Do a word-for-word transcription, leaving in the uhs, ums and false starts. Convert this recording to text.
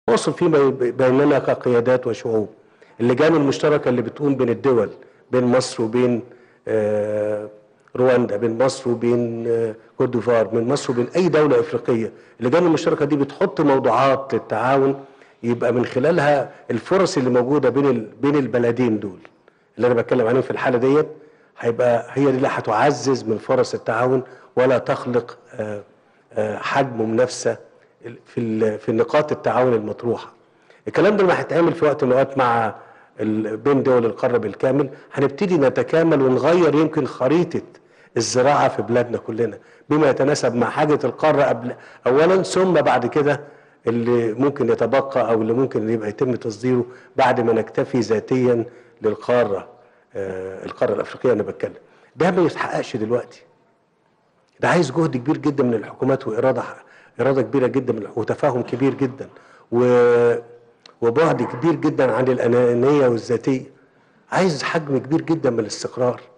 واصل فيما بيننا كقيادات وشعوب. اللجان المشتركه اللي بتقوم بين الدول، بين مصر وبين آه رواندا، بين مصر وبين آه كوت ديفوار، بين مصر وبين اي دوله افريقيه، اللجان المشتركه دي بتحط موضوعات للتعاون يبقى من خلالها الفرص اللي موجوده بين بين البلدين دول اللي انا بتكلم عليهم في الحاله ديت هيبقى هي دي اللي هتعزز من فرص التعاون ولا تخلق آه آه حجم منافسه في في نقاط التعاون المطروحه. الكلام ده لما هيتعمل في وقت من الاوقات مع بين دول القاره بالكامل هنبتدي نتكامل ونغير يمكن خريطه الزراعه في بلادنا كلنا بما يتناسب مع حاجه القاره قبل اولا، ثم بعد كده اللي ممكن يتبقى او اللي ممكن يبقى يتم تصديره بعد ما نكتفي ذاتيا للقاره آه القاره الافريقيه. انا بتكلم ده ما يتحققش دلوقتي، ده عايز جهد كبير جدا من الحكومات واراده اراده كبيره جدا من وتفاهم كبير جدا و وبعد كبير جدا عن الانانيه والذاتيه، عايز حجم كبير جدا من الاستقرار.